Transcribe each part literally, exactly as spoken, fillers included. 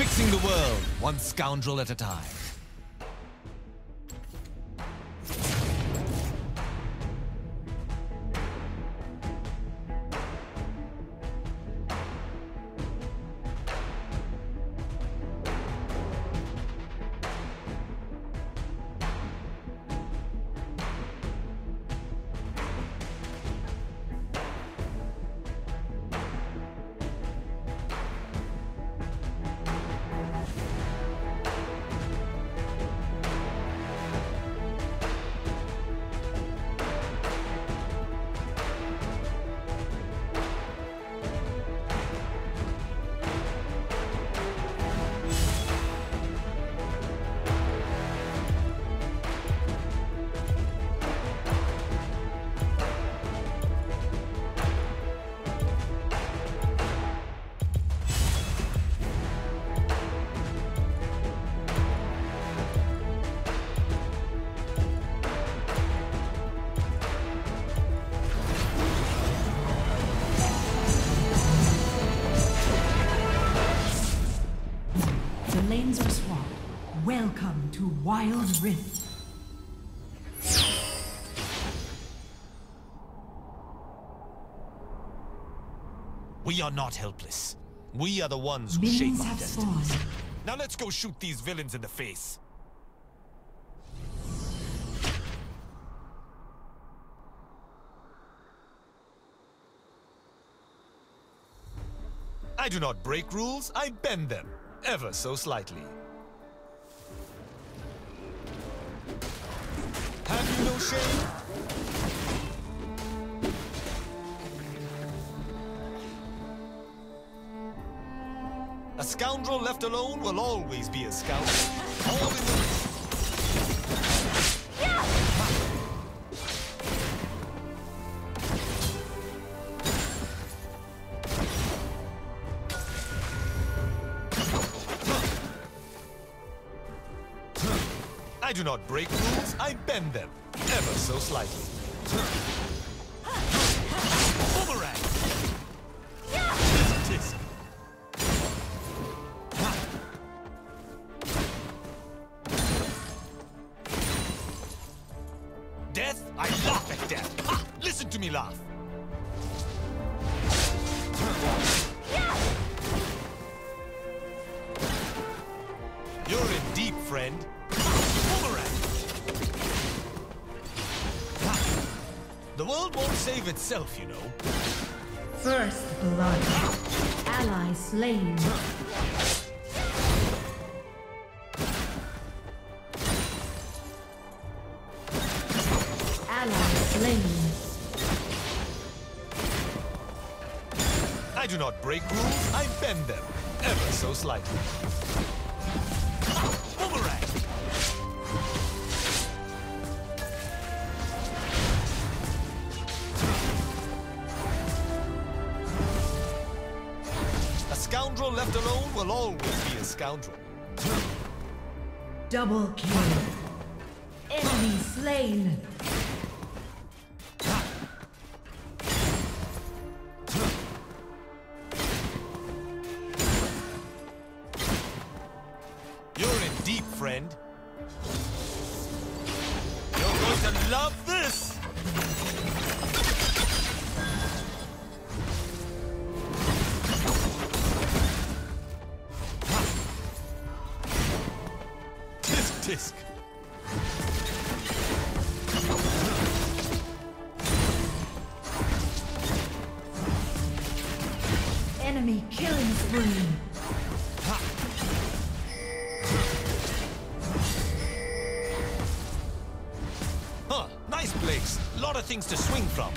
Fixing the world, one scoundrel at a time. Lanes are swapped. Welcome to Wild Rift. We are not helpless. We are the ones who Minions shape our have destinies. spawned. Now let's go shoot these villains in the face. I do not break rules, I bend them, ever so slightly. Have you no shame? A scoundrel left alone will always be a scoundrel. All in the... I do not break rules, I bend them, ever so slightly. Boomerang! Tisk. Death? I laugh at death. Ha! Listen to me laugh. You're in deep, friend. The world won't save itself, you know. First blood. Ally slain. Ally slain. I do not break rules, I bend them, ever so slightly. Boomerang! A scoundrel left alone will always be a scoundrel. Double kill. Enemy slain. You're in deep, friend. You're going to love this! Tisk, tisk. Enemy killing spree. Huh, nice place. Lot of things to swing from.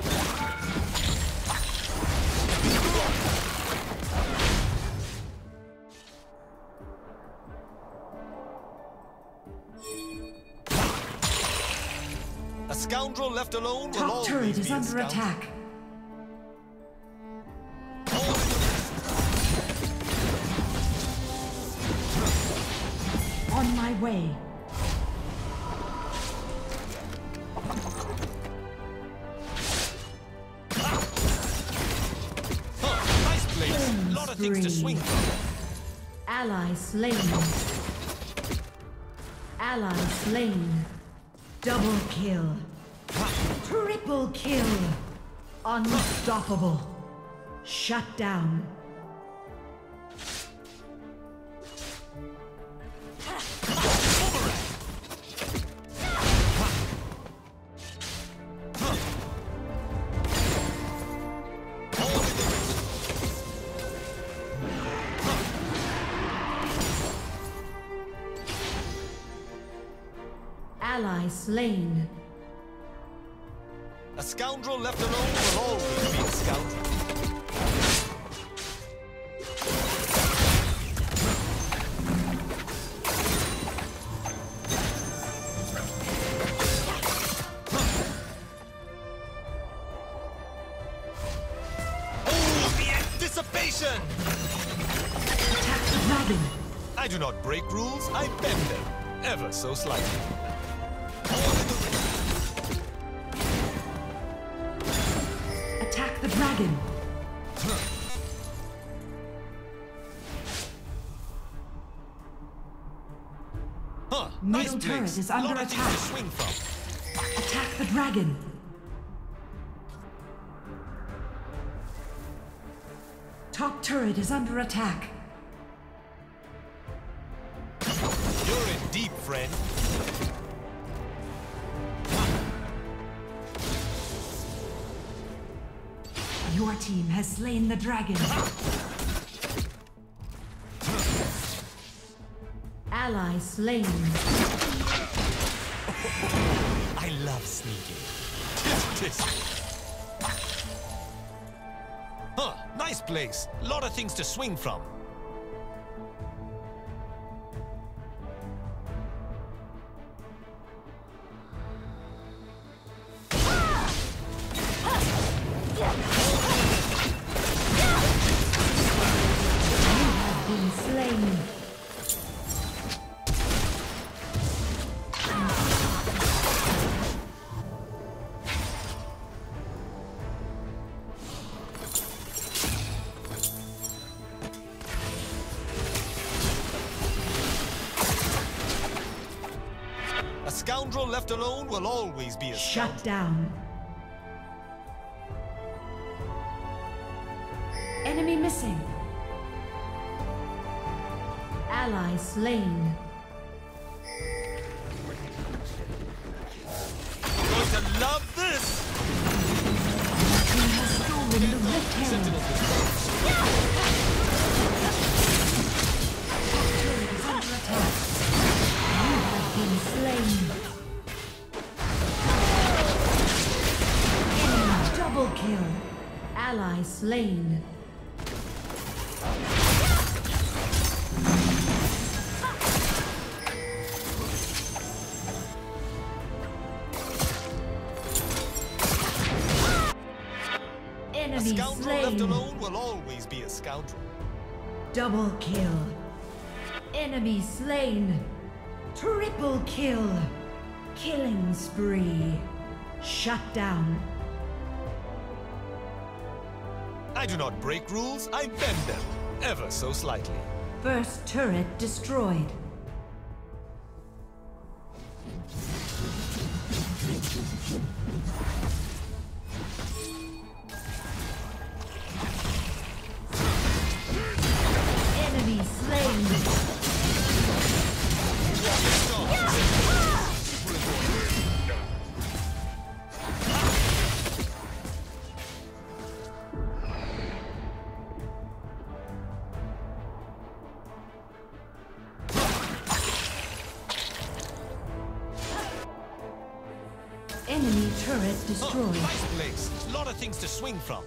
A scoundrel left alone will Top always turret be is a under scoundrel. attack. On my way. Huh, nice place. Lot of things to swing from. Ally slain. Ally slain. Double kill. Triple kill. Unstoppable. Shut down. Ally slain. A scoundrel left alone will always be a scoundrel. Oh, the anticipation! Attack the dragon. I do not break rules, I bend them, ever so slightly. Attack the dragon. Huh, Middle nice turret place. is under Lot of things attack. to swing from. Attack the dragon. Top turret is under attack. You're in deep, friend. Your team has slain the dragon. Ally slain. I love sneaking. Tisk, tisk. Huh, nice place. Lot of things to swing from. Been slain. A scoundrel left alone will always be a Shut scoundrel. down. Enemy missing. Ally slain. You're going to love this! Team has stolen the Rift Herald. Turret is under attack. You have been slain. Enemy double kill. Ally slain. A Enemy scoundrel left slain. alone will always be a scoundrel. Double kill. Enemy slain. Triple kill. Killing spree. Shut down. I do not break rules, I bend them, ever so slightly. First turret destroyed. Enemy slain. Enemy turret Oh, destroyed. nice place. Lot of things to swing from.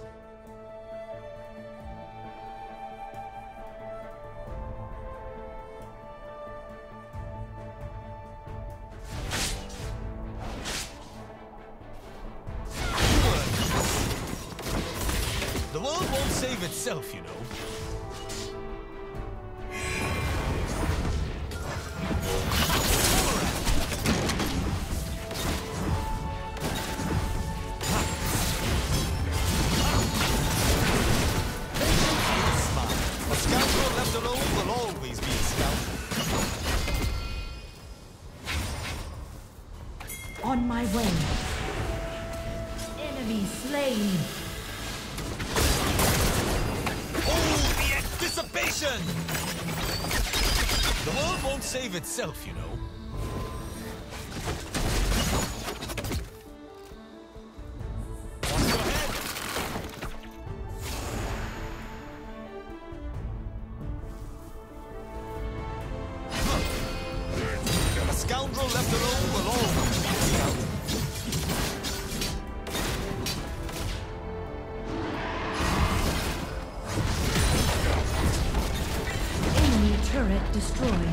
The world won't save itself, you know. A scoundrel left alone will always Anticipation! The world won't save itself, you know. Watch your head! A scoundrel left alone will always be a scoundrel. Turret destroyed.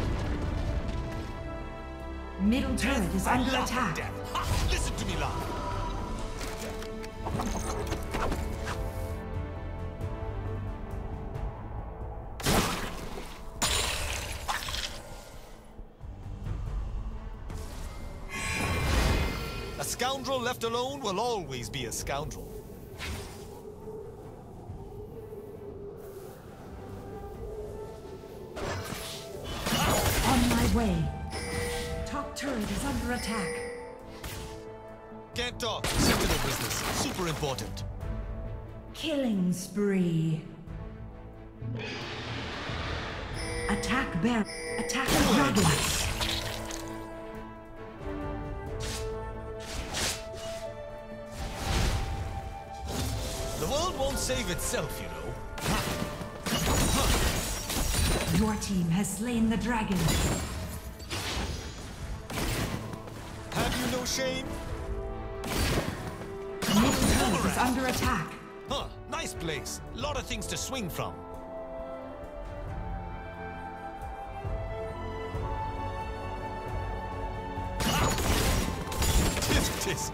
Middle turret is I under laugh at attack. death. Ha! Listen to me laugh. A scoundrel left alone will always be a scoundrel. On my way. Top turret is under attack. Can't talk. Sentinel business. Super important. Killing spree. Attack bear. Attack the dragons. The world won't save itself, you know. Your team has slain the dragon. Have you no shame? Middle turret is under attack. Huh, nice place. Lot of things to swing from. Tisk tisk.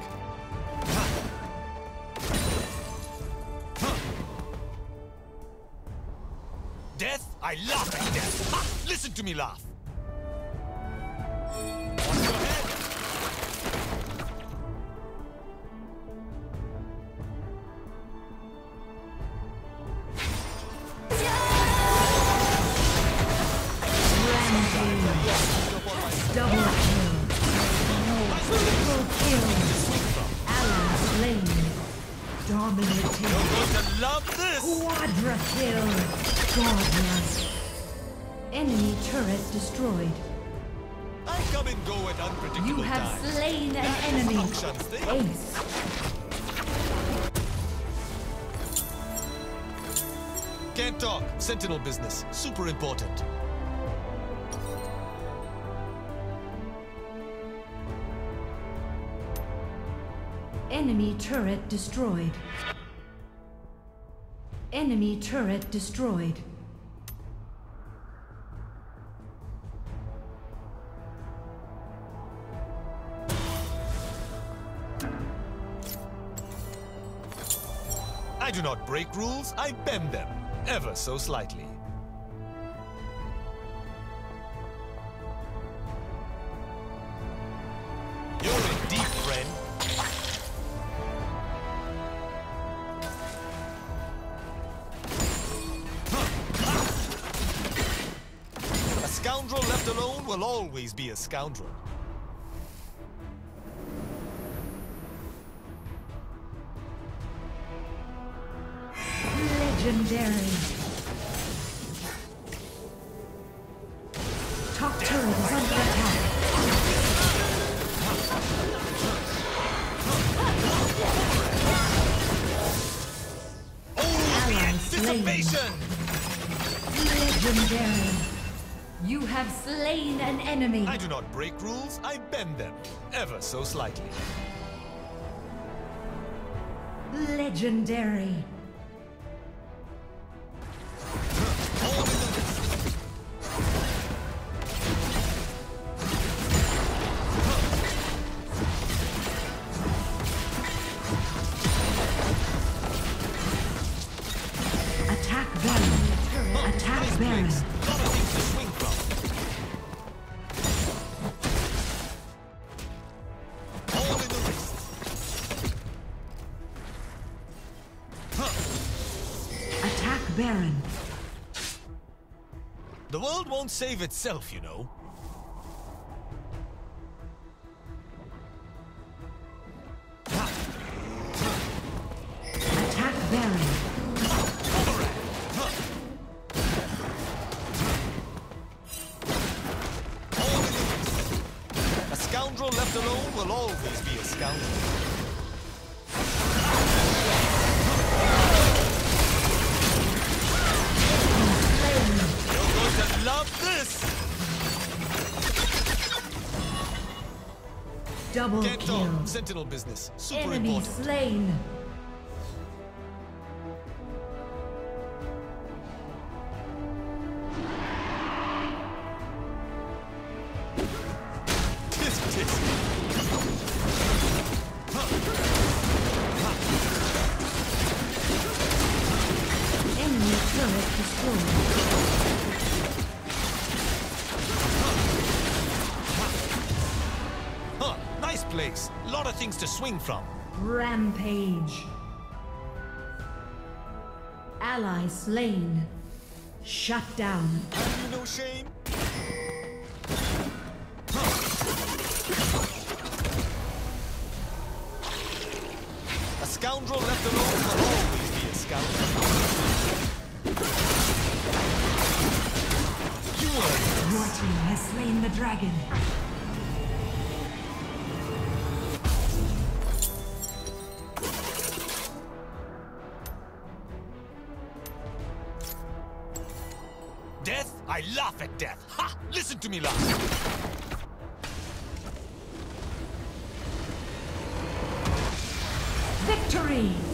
Death? I laugh at death. Ha! Listen to me laugh. Watch your head. Double kill. Triple kill. Ally slain. Dominating. You're going to love this. Quadra kill. Godlike. Enemy turret destroyed. I come and go at unpredictable You have times. slain an That enemy. functions thing. Ace. Can't talk. Sentinel business. Super important. Enemy turret destroyed. Enemy turret destroyed. I do not break rules, I bend them, ever so slightly. You're in deep, friend. A scoundrel left alone will always be a scoundrel. Legendary. Top turret is under attack. Oh, the Ally anticipation! Legendary. You have slain an enemy. I do not break rules, I bend them, ever so slightly. Legendary. Attack Baron. Attack Baron. Lot of things to swing from. All in the wrist. Attack Baron. The world won't save itself, you know. Attack Baron. alone will always be a scoundrel. You're going to love this! Double Get kill. on. Sentinel business. Super Enemy important. slain. Tisk, tisk. Enemy turret destroyed. Huh, nice place. Lot of things to swing from. Rampage. Ally slain. Shut down. Have you no shame? A scoundrel left alone will always be a scoundrel. You are... Your team has slain the dragon. Death? I laugh at death. Ha! Listen to me laugh. Victory!